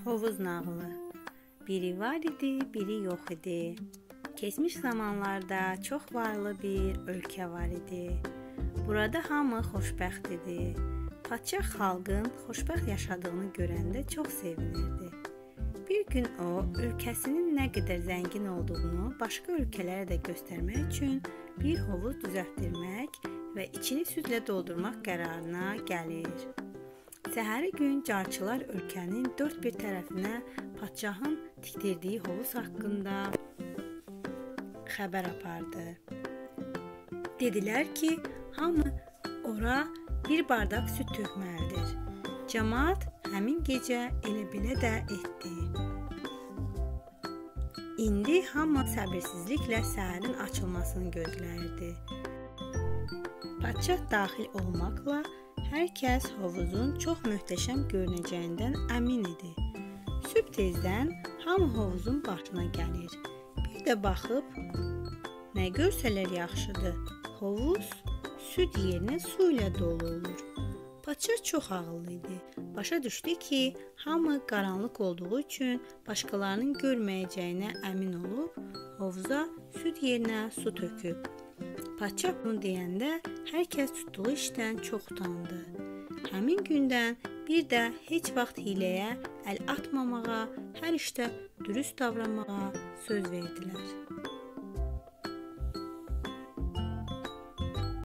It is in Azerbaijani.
Hovuz nağılı. Biri var idi, biri yox idi. Keçmiş zamanlarda çox varlı bir ölkə var idi. Burada hamı xoşbəxt idi. Padşah xalqın xoşbəxt yaşadığını görəndə çox sevinirdi. Bir gün o, ölkəsinin nə qədər zəngin olduğunu başqa ölkələrə də göstərmək üçün bir hovuz düzəltdirmək və içini südlə doldurmaq qərarına gəlir. Səhəri gün carçılar ölkənin dörd bir tərəfinə padşahın tikdirdiyi hovuz haqqında xəbər apardı. Dedilər ki, hamı ora bir bardaq süd tökməlidir. Cəmaət həmin gecə elə belə də etdi. İndi hamı səbirsizliklə səhərin açılmasını gözləyirdi. Padşah daxil olmaqla hər kəs hovuzun çox möhtəşəm görünəcəyindən əmin idi. Sübh tezdən hamı hovuzun başına gəlir. Bir də baxıb, nə görsələr yaxşıdır, hovuz süd yerinə su ilə dolu olur. Padşah çox ağıllı idi. Başa düşdü ki, hamı qaranlıq olduğu üçün başqalarının görməyəcəyinə əmin olub, hovuza süd yerinə su töküb. Padşah bunu deyəndə hər kəs tutduğu işdən çox utandı. Həmin gündən bir də heç vaxt hiləyə əl atmamağa, hər işdə dürüst davranmağa söz verdilər.